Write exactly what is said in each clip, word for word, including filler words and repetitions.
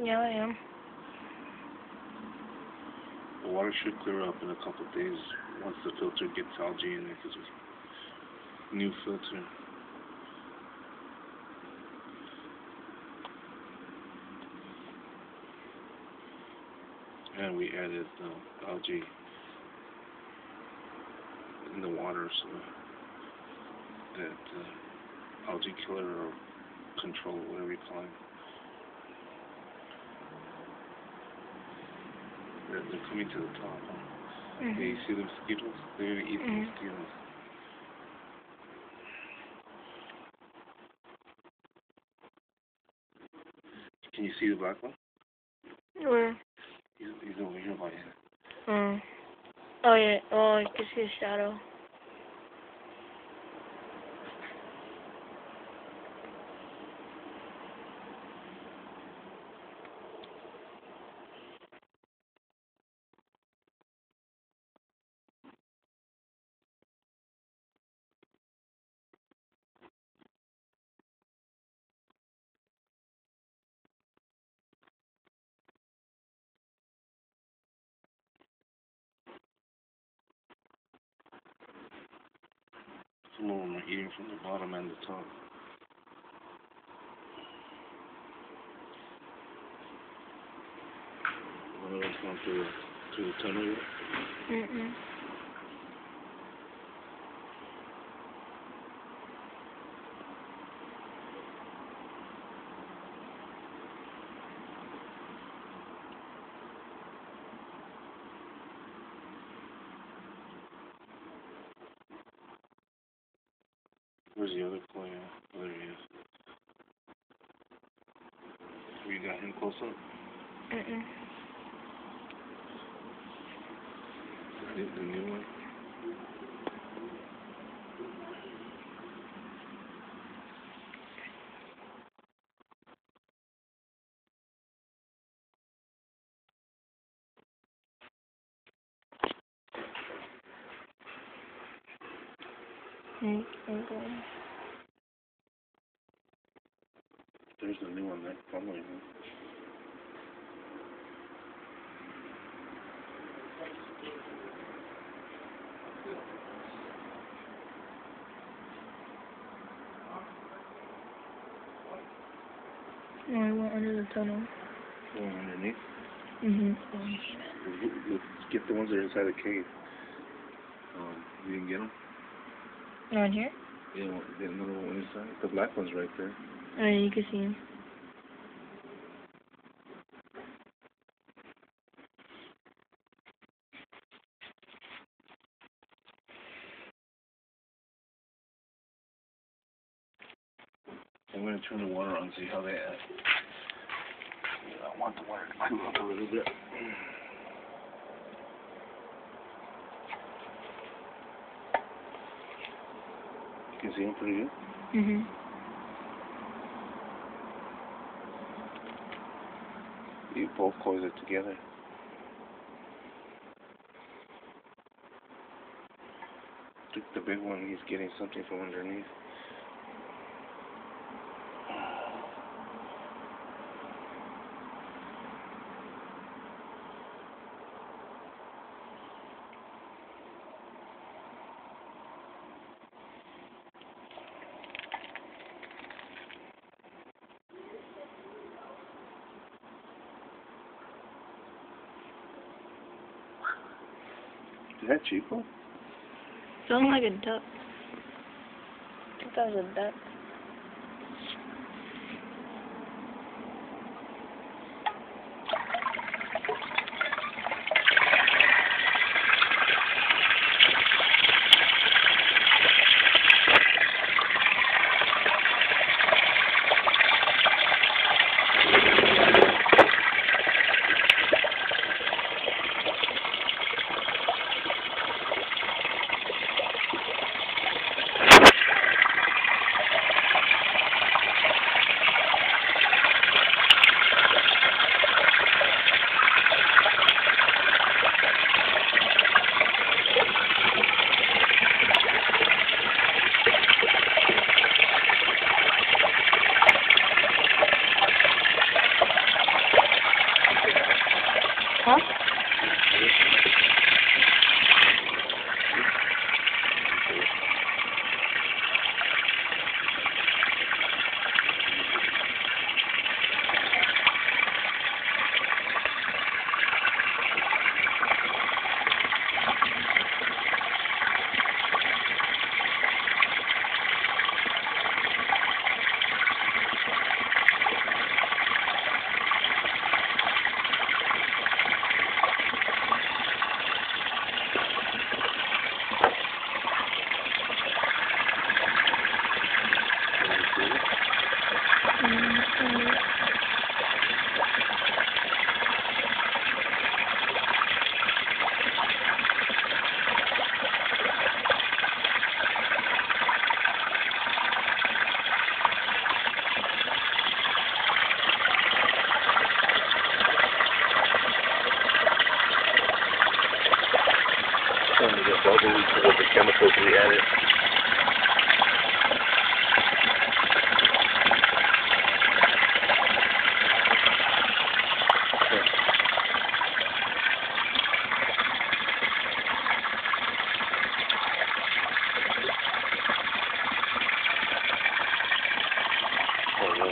Yeah, I am. The water should clear up in a couple of days once the filter gets algae in it, because it's a new filter. And we added uh, algae in the water, so that uh, algae killer or control, whatever you call it. They're, they're coming to the top. Huh? Mm-hmm. Yeah, you see the mosquitoes? They're going to eat Mm-hmm. the mosquitoes. Can you see the black one? Where? He's, he's over here by you. Mm. Oh, yeah. Oh, I can see a shadow. Some of them are eating from the bottom and the top. One of them's going through the, through the tunnel. Mm-mm. Where's the other player? Oh, there he is. Have you got him close up? Mm-mm. The, the new one? Mm, okay. There's the new one there, following him. No, I went under the tunnel. Going underneath? Mm-hmm. Let's get the ones that are inside the cave. Um, you didn't get them? On here? Yeah, there's another one inside. The black one's right there. Oh, yeah, you can see him. I'm going to turn the water on and see how they act. I want the water to cool up a little bit. You can see them pretty good? Mm-hmm. You both close it together. The big one, he's getting something from underneath. Is that Chico? Sounded like a duck. I think that was a duck. Huh? Trying to get bubbles with the chemicals we added. Oh, no.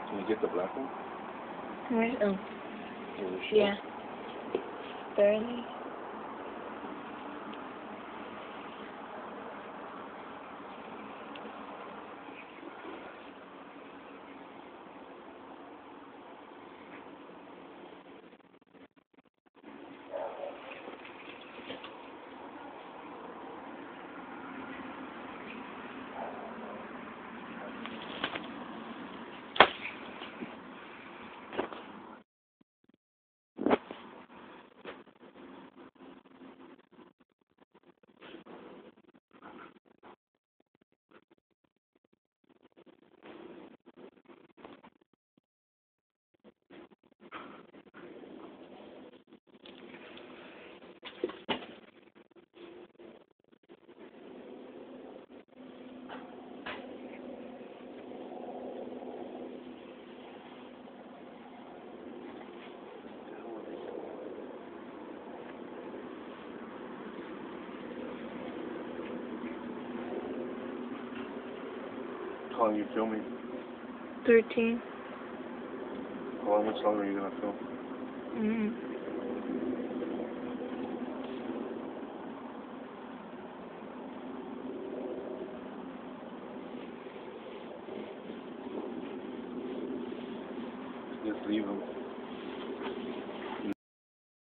Can you get the black one? Where's, oh, Or the yeah. Barely. How long are you filming? Thirteen. How much longer are you gonna film? Mm-hmm. Just leave them.